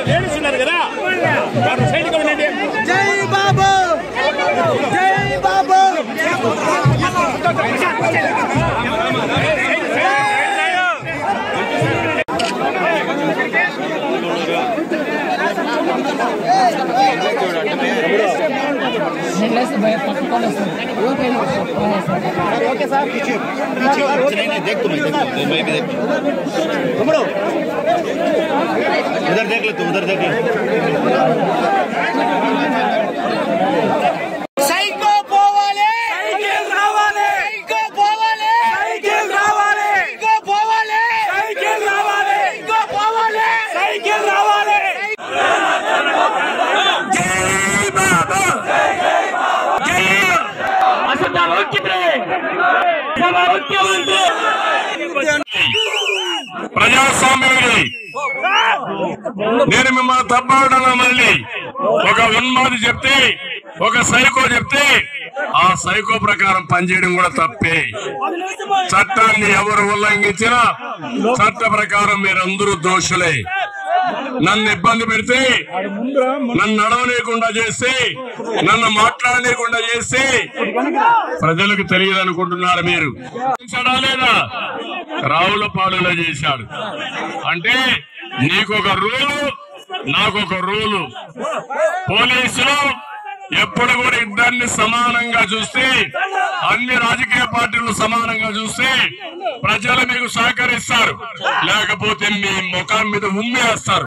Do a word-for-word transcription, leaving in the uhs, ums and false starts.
లేడీస్తున్నారు కదా సైడ్ కదండి. జై బాబు జై బాబు ओके साहब पीछे पीछे नहीं नहीं देख तुम मैं भी देख घुमड़ो उधर देख ले तुम उधर देख ले साइको పోవాలే సైకిల్ రావాలే సైకో పోవాలే సైకిల్ రావాలే సైకో పోవాలే సైకిల్ రావాలే సైకో పోవాలే సైకిల్ రావాలే జై బాబా జై బాబా జై అసలు ప్రజాస్వామ్యం నేను మిమ్మల్ని తప్పకుండా మళ్ళీ ఒక ఉన్మాది చెప్తే ఒక సైకో చెప్తే ఆ సైకో ప్రకారం పనిచేయడం కూడా తప్పే. చట్టాన్ని ఎవరు ఉల్లంఘించినా చట్ట ప్రకారం మీరందరూ దోషులే. నన్ను ఇబ్బంది పెడితే, నన్ను నడవలేకుండా చేస్తే, నన్ను మాట్లాడలేకుండా చేస్తే ప్రజలకు తెలియదు అనుకుంటున్నారు మీరు. లేదా రావులపాడులో చేశాడు అంటే నీకొక రూలు నాకొక రూలు. పోలీసులు ఎప్పుడు కూడా ఇద్దరిని సమానంగా చూస్తే, అన్ని రాజకీయ పార్టీలు సమానంగా చూస్తే ప్రజలు మీకు సహకరిస్తారు, లేకపోతే మీ ముఖం మీద ఉమ్మేస్తారు.